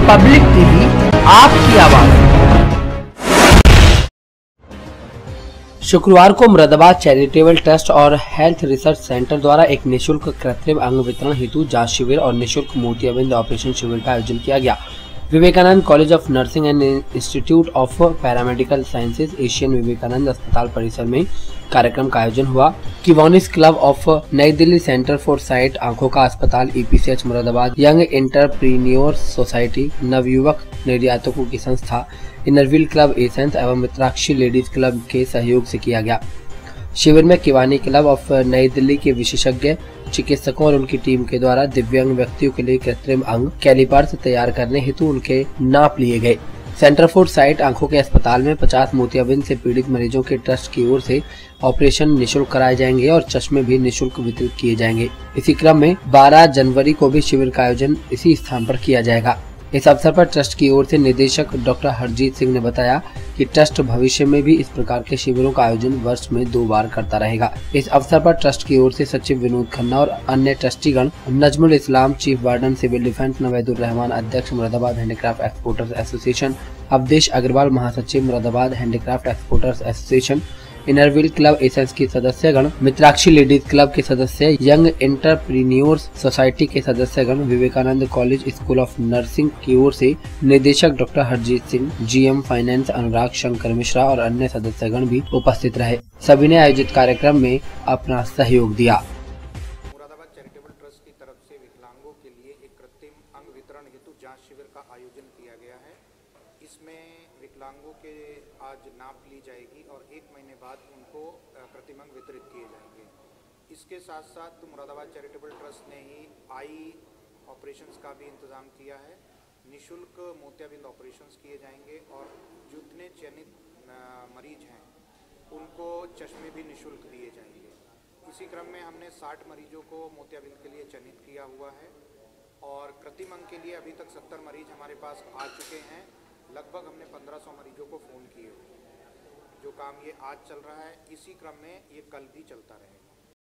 Public TV, आपकी आवाज। शुक्रवार को मुरादाबाद चैरिटेबल ट्रस्ट और हेल्थ रिसर्च सेंटर द्वारा एक निशुल्क कृत्रिम अंग वितरण हेतु जांच शिविर और निशुल्क मोतियाबिंद ऑपरेशन शिविर का आयोजन किया गया। Vivekanand college of nursing and institute of paramedical sciences Asian Vivekanand अस्पताल परिसर में कार्यक्रम का आयोजन हुआ। किवॉनिस क्लब ऑफ नई दिल्ली, सेंटर फॉर साइट आंखों का अस्पताल EPCH Moradabad, young entrepreneurs society, नवयुवक निर्यातकों की संस्था, इनरव्हील क्लब एसेंस एवं मित्राक्षी लेडीज क्लब के सहयोग से किया गया। शिविर में किवानी क्लब ऑफ नई दिल्ली के विशेषज्ञ चिकित्सकों और उनकी टीम के द्वारा दिव्यांग व्यक्तियों के लिए कृत्रिम अंग कैलिपर्स तैयार करने हेतु उनके नाप लिए गए। सेंटर फॉर साइट आंखों के अस्पताल में 50 मोतियाबिंद से पीड़ित मरीजों के ट्रस्ट की ओर से ऑपरेशन निशुल्क कराए जाएंगे और चश्मे भी निशुल्क वितरित किए जाएंगे। इसी क्रम में 12 जनवरी को भी शिविर का आयोजन इसी स्थान पर किया जाएगा। इस अवसर पर ट्रस्ट की ओर से निदेशक डॉक्टर हरजीत सिंह ने बताया कि ट्रस्ट भविष्य में भी इस प्रकार के शिविरों का आयोजन वर्ष में 2 बार करता रहेगा। इस अवसर पर ट्रस्ट की ओर से सचिव विनोद खन्ना और अन्य ट्रस्टीगण, Najmul Islam chief warden civil defence, Navedur Rahman अध्यक्ष Moradabad handicraft exporters association, Avdhesh Agarwal महासचिव Moradabad handicraft exporters association, inner wheel club essence की सदस्यगण, मित्राक्षी लेडीज क्लब के सदस्य, यंग एंटरप्रीन्योर्स सोसाइटी के सदस्यगण, Vivekanand college school of nursing की ओर से निदेशक doctor Harjeet Singh, GM finance Anurag Shankar Mishra और अन्य सदस्यगण भी उपस्थित रहे। सभी ने आयोजित कार्यक्रम में अपना सहयोग दिया। मुरादाबाद चैरिटेबल ट्रस्ट की तरफ से विकलांगों के लिए एक कृत्रिम अंग वितरण हेतु जांच शिविर का आयोजन किया गया है। इसमें विकलांगों के आज नाप ली जाएगी और 1 महीने बाद उनको कृत्रिम अंग वितरित किए जाएंगे। इसके साथ साथ मुरादाबाद चैरिटेबल ट्रस्ट ने ही आई ऑपरेशंस का भी इंतज़ाम किया है। निशुल्क मोतियाबिंद ऑपरेशंस किए जाएंगे और जितने चयनित मरीज हैं उनको चश्मे भी निशुल्क दिए जाएंगे। इसी क्रम में हमने 60 मरीजों को मोतियाबिंद के लिए चयनित किया हुआ है और कृत्रिम अंग के लिए अभी तक 70 मरीज हमारे पास आ चुके हैं। लगभग हमने 1500 मरीजों को फ़ोन किए हुए हैं। जो काम ये आज चल रहा है, इसी क्रम में ये कल भी चलता रहेगा।